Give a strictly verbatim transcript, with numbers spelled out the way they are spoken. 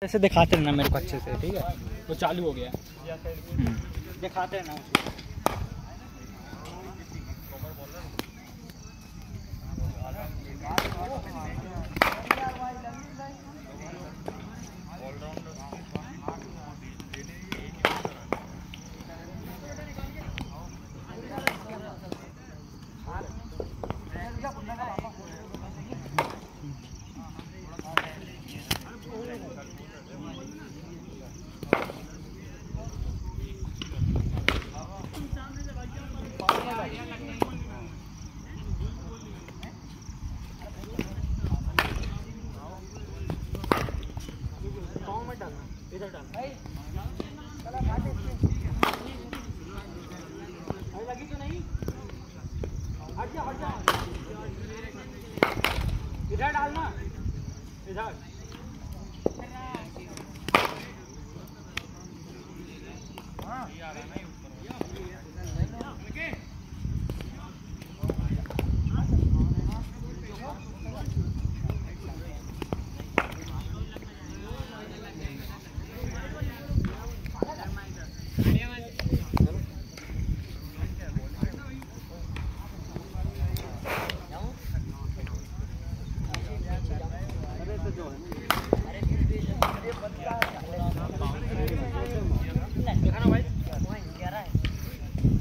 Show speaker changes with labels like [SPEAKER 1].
[SPEAKER 1] ऐसे दिखाते रहना मेरे को अच्छे से, ठीक है?
[SPEAKER 2] वो चालू हो गया,
[SPEAKER 1] दिखाते रहना। इधर डाल लगी तो नहीं, हट जा हट जा, इधर डालना, इधर हाँ